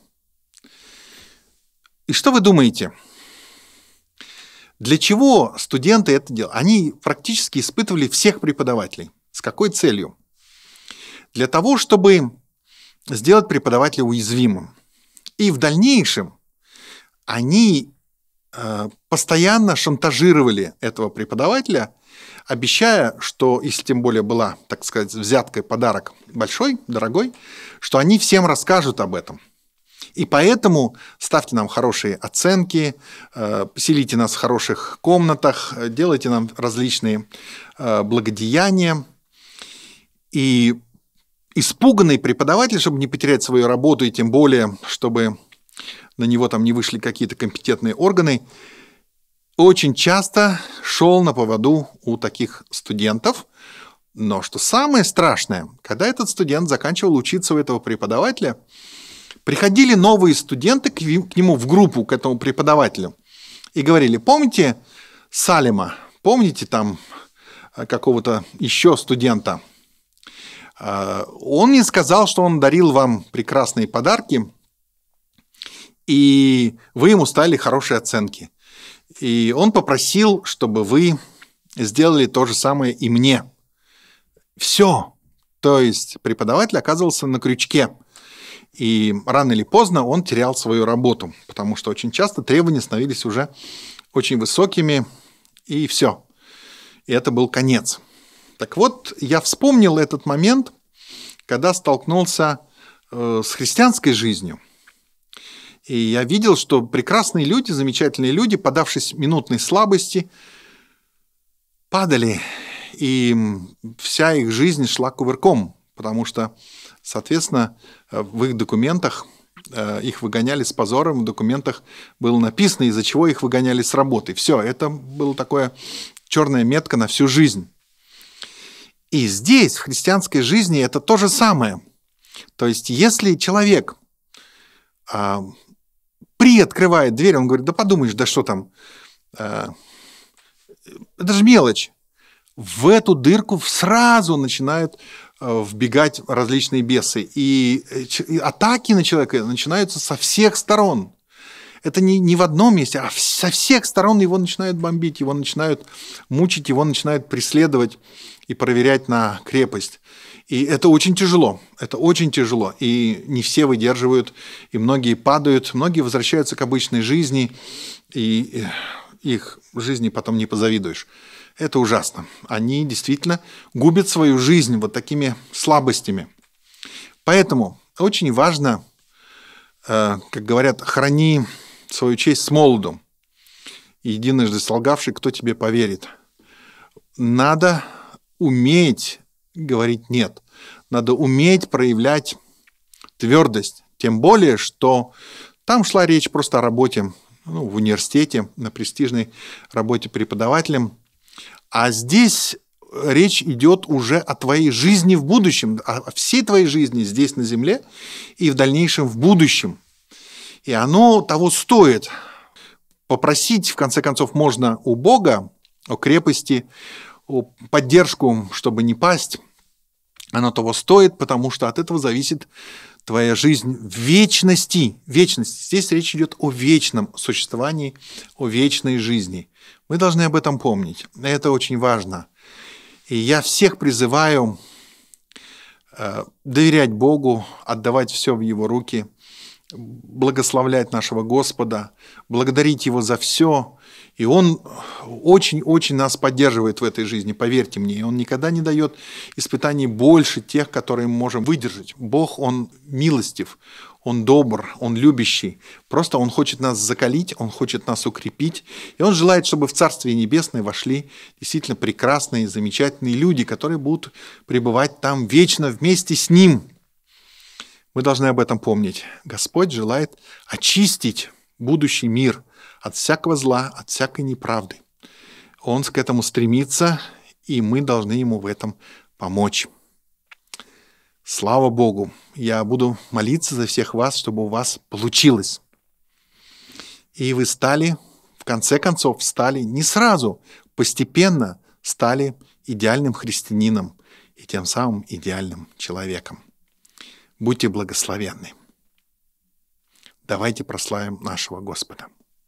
И что вы думаете? Для чего студенты это делали? Они практически испытывали всех преподавателей. С какой целью? Для того, чтобы сделать преподавателя уязвимым. И в дальнейшем они постоянно шантажировали этого преподавателя, обещая, что, если тем более была, так сказать, взятка, подарок большой, дорогой, что они всем расскажут об этом. И поэтому ставьте нам хорошие оценки, поселите нас в хороших комнатах, делайте нам различные благодеяния. И испуганный преподаватель, чтобы не потерять свою работу, и тем более, чтобы на него там не вышли какие-то компетентные органы, очень часто шел на поводу у таких студентов. Но что самое страшное, когда этот студент заканчивал учиться у этого преподавателя, приходили новые студенты к нему в группу, к этому преподавателю, и говорили: помните Салима, помните там какого-то еще студента? Он мне сказал, что он дарил вам прекрасные подарки, и вы ему ставили хорошие оценки. И он попросил, чтобы вы сделали то же самое и мне. Все. То есть преподаватель оказывался на крючке. И рано или поздно он терял свою работу, потому что очень часто требования становились уже очень высокими, и все. И это был конец. Так вот, я вспомнил этот момент, когда столкнулся с христианской жизнью. И я видел, что прекрасные люди, замечательные люди, подавшись минутной слабости, падали, и вся их жизнь шла кувырком, потому что, соответственно, в их документах их выгоняли с позором, в документах было написано, из-за чего их выгоняли с работы. Все, это была такая черная метка на всю жизнь. И здесь, в христианской жизни, это то же самое. То есть, если человек приоткрывает дверь, он говорит, да подумаешь, да что там, это же мелочь. В эту дырку сразу начинают вбегать различные бесы. И атаки на человека начинаются со всех сторон. Это не в одном месте, а со всех сторон его начинают бомбить, его начинают мучить, его начинают преследовать и проверять на крепость. И это очень тяжело, и не все выдерживают, и многие падают, многие возвращаются к обычной жизни, и их жизни потом не позавидуешь. Это ужасно. Они действительно губят свою жизнь вот такими слабостями. Поэтому очень важно, как говорят, храни свою честь с молоду. Единожды солгавший, кто тебе поверит? Надо уметь говорить «нет». Надо уметь проявлять твердость. Тем более, что там шла речь просто о работе в университете, на престижной работе преподавателем. А здесь речь идет уже о твоей жизни в будущем, о всей твоей жизни здесь на земле и в дальнейшем в будущем. И оно того стоит. Попросить, в конце концов, можно у Бога о крепости, о поддержку, чтобы не пасть. Оно того стоит, потому что от этого зависит твоя жизнь в вечности. Вечность. Здесь речь идет о вечном существовании, о вечной жизни. Мы должны об этом помнить. Это очень важно. И я всех призываю доверять Богу, отдавать все в Его руки, благословлять нашего Господа, благодарить Его за все. И Он очень-очень нас поддерживает в этой жизни, поверьте мне. И Он никогда не дает испытаний больше тех, которые мы можем выдержать. Бог, Он милостив, Он добр, Он любящий. Просто Он хочет нас закалить, Он хочет нас укрепить. И Он желает, чтобы в Царствие Небесное вошли действительно прекрасные, замечательные люди, которые будут пребывать там вечно вместе с Ним. Мы должны об этом помнить. Господь желает очистить будущий мир от всякого зла, от всякой неправды. Он к этому стремится, и мы должны Ему в этом помочь. Слава Богу! Я буду молиться за всех вас, чтобы у вас получилось. И вы стали, в конце концов, стали не сразу, постепенно стали идеальным христианином и тем самым идеальным человеком. Будьте благословенны. Давайте прославим нашего Господа.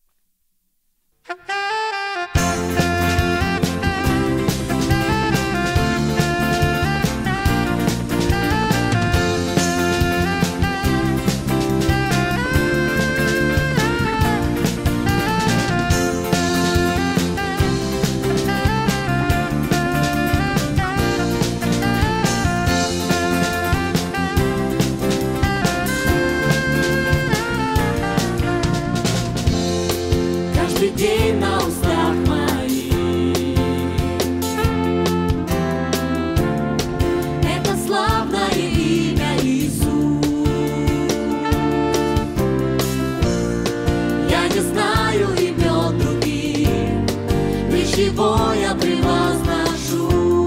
День на устах моих. Это славное имя Иисус. Я не знаю имен других, лишь Его я превозношу.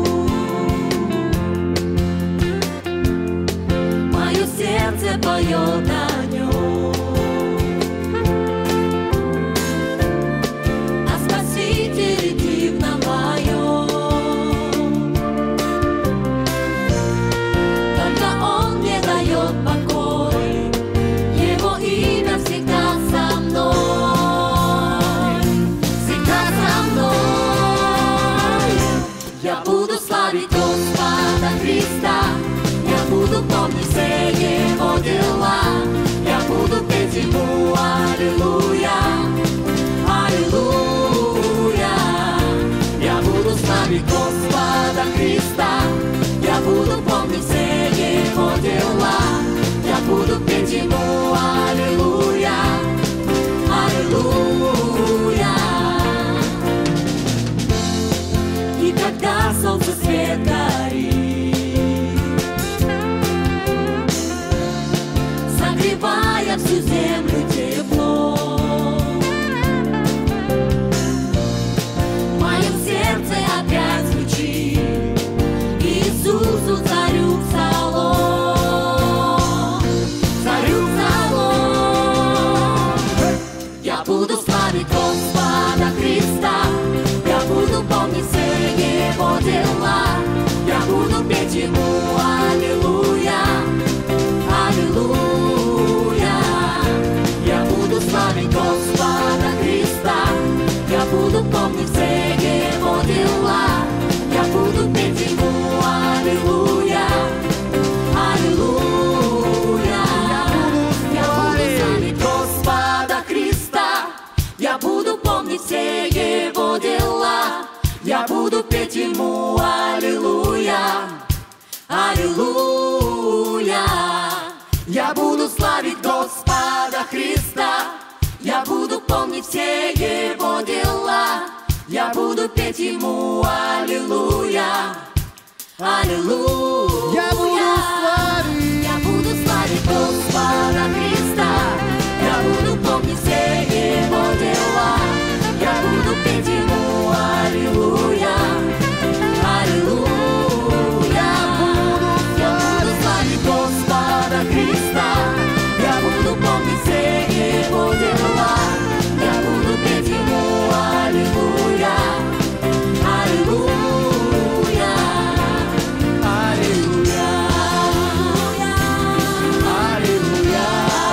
Мое сердце поет о Нем. Господа Христа, я буду помнить все Его дела. буду славить Господа Христа, я буду помнить все Его дела, я буду петь Ему аллилуйя, аллилуйя. Я буду славить Господа Христа, я буду помнить все Его дела, я буду петь Ему аллилуйя, аллилуйя. Я буду славить Господа Христа, я буду помнить все Его дела, я буду петь Ему аллилуйя, аллилуйя. Я буду славить Господа Христа, я буду помнить все Его дела, я буду петь Ему аллилуйя, аллилуйя. Я буду славить Господа Христа, я буду помнить все Его дела, я буду петь Ему аллилуйя, аллилуйя. Я буду славить Господа Христа, я буду помнить все Его дела, я буду петь Ему аллилуйя, аллилуйя, аллилуйя, аллилуйя,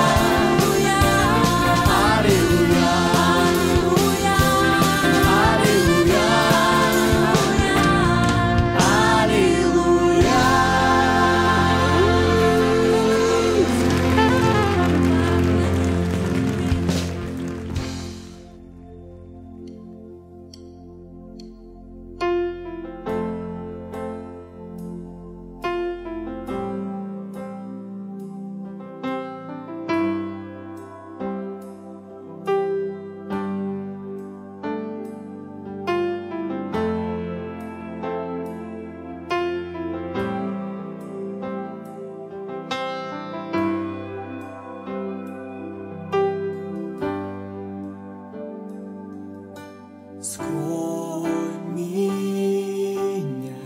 Скрой меня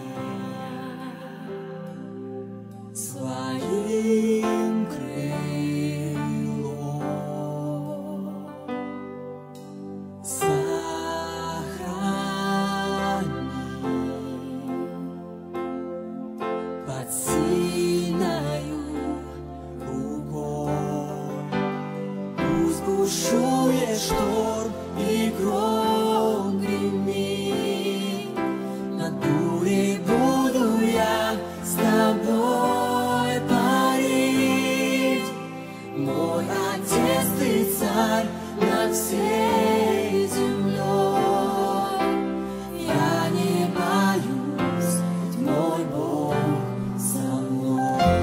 своим крылом, сохрани под сильною рукой. Пусть бушует шторм и гром гремит, над бурей буду я с тобой парить. Мой Отец, ты царь над всей землей, я не боюсь, ведь мой Бог со мной.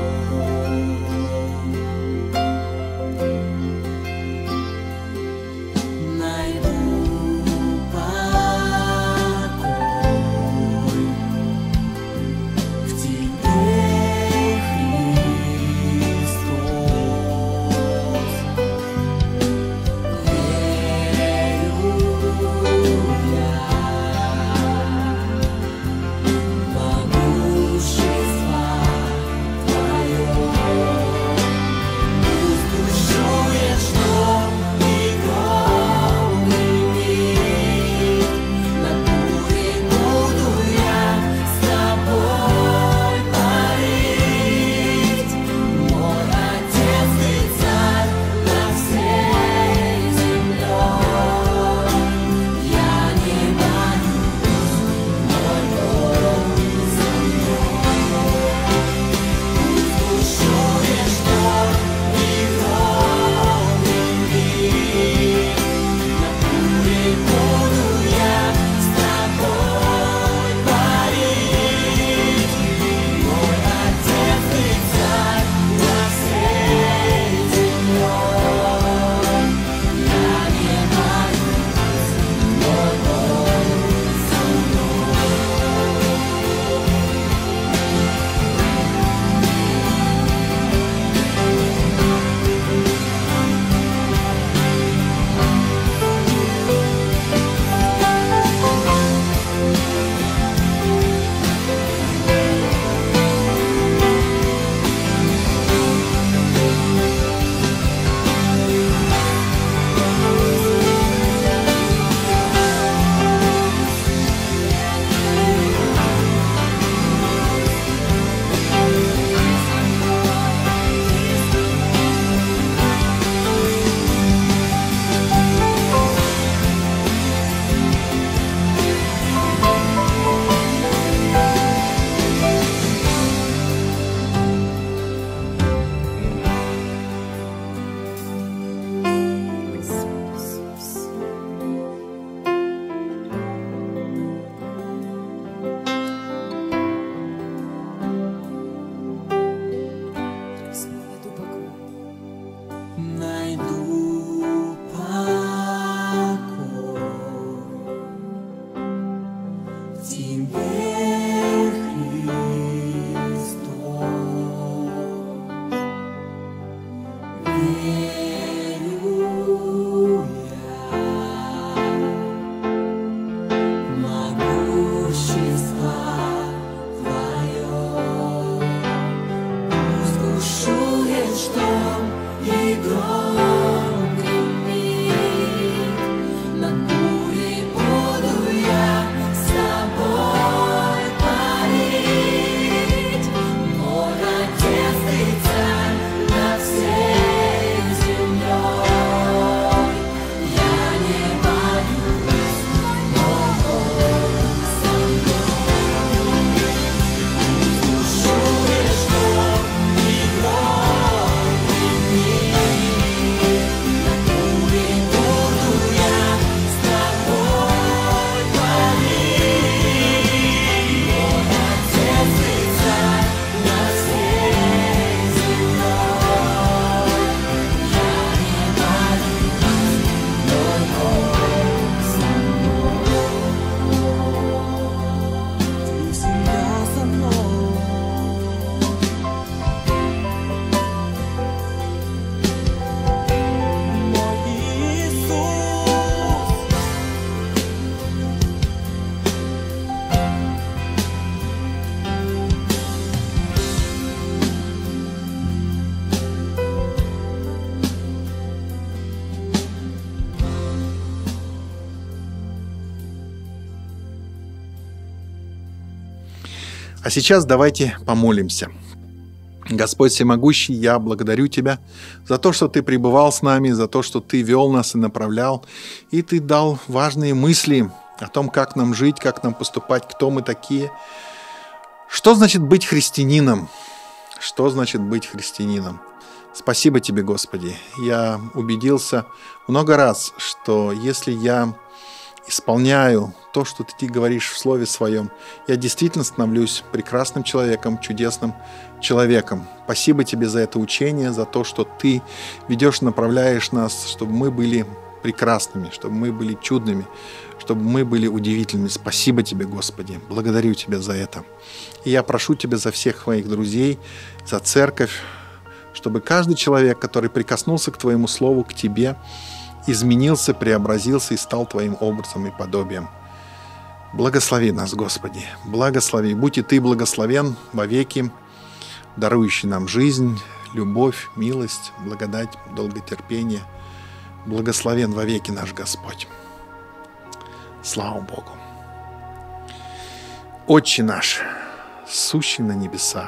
А сейчас давайте помолимся. Господь Всемогущий, я благодарю Тебя за то, что Ты пребывал с нами, за то, что Ты вел нас и направлял, и Ты дал важные мысли о том, как нам жить, как нам поступать, кто мы такие. Что значит быть христианином? Что значит быть христианином? Спасибо Тебе, Господи. Я убедился много раз, что если я исполняю то, что Ты говоришь в Слове Своем, я действительно становлюсь прекрасным человеком, чудесным человеком. Спасибо Тебе за это учение, за то, что Ты ведешь, направляешь нас, чтобы мы были прекрасными, чтобы мы были чудными, чтобы мы были удивительными. Спасибо Тебе, Господи. Благодарю Тебя за это. И я прошу Тебя за всех моих друзей, за церковь, чтобы каждый человек, который прикоснулся к Твоему Слову, к Тебе, изменился, преобразился и стал Твоим образом и подобием. Благослови нас, Господи, благослови. Будь и Ты благословен вовеки, дарующий нам жизнь, любовь, милость, благодать, долготерпение. Благословен вовеки наш Господь. Слава Богу. Отче наш, сущий на небесах,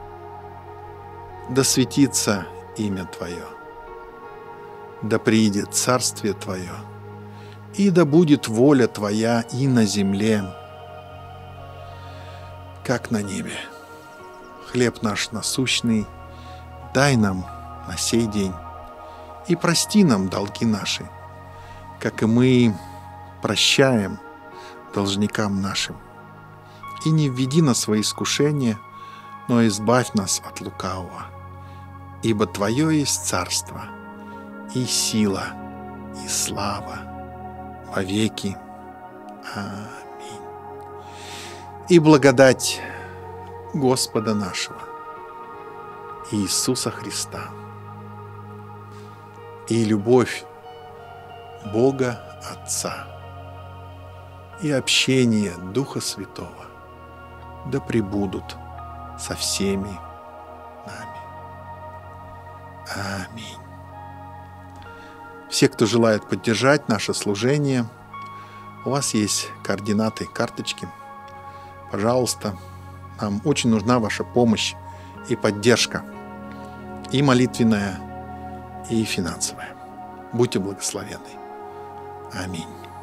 да светится имя Твое, да приидет царствие Твое, и да будет воля Твоя и на земле, как на небе. Хлеб наш насущный дай нам на сей день, и прости нам долги наши, как и мы прощаем должникам нашим. И не введи нас во искушение, но избавь нас от лукавого. Ибо Твое есть царство, и сила, и слава во веки. Аминь. И благодать Господа нашего Иисуса Христа и любовь Бога Отца и общение Духа Святого да пребудут со всеми нами. Аминь. Все, кто желает поддержать наше служение, у вас есть координаты, карточки. Пожалуйста, нам очень нужна ваша помощь и поддержка, и молитвенная, и финансовая. Будьте благословенны. Аминь.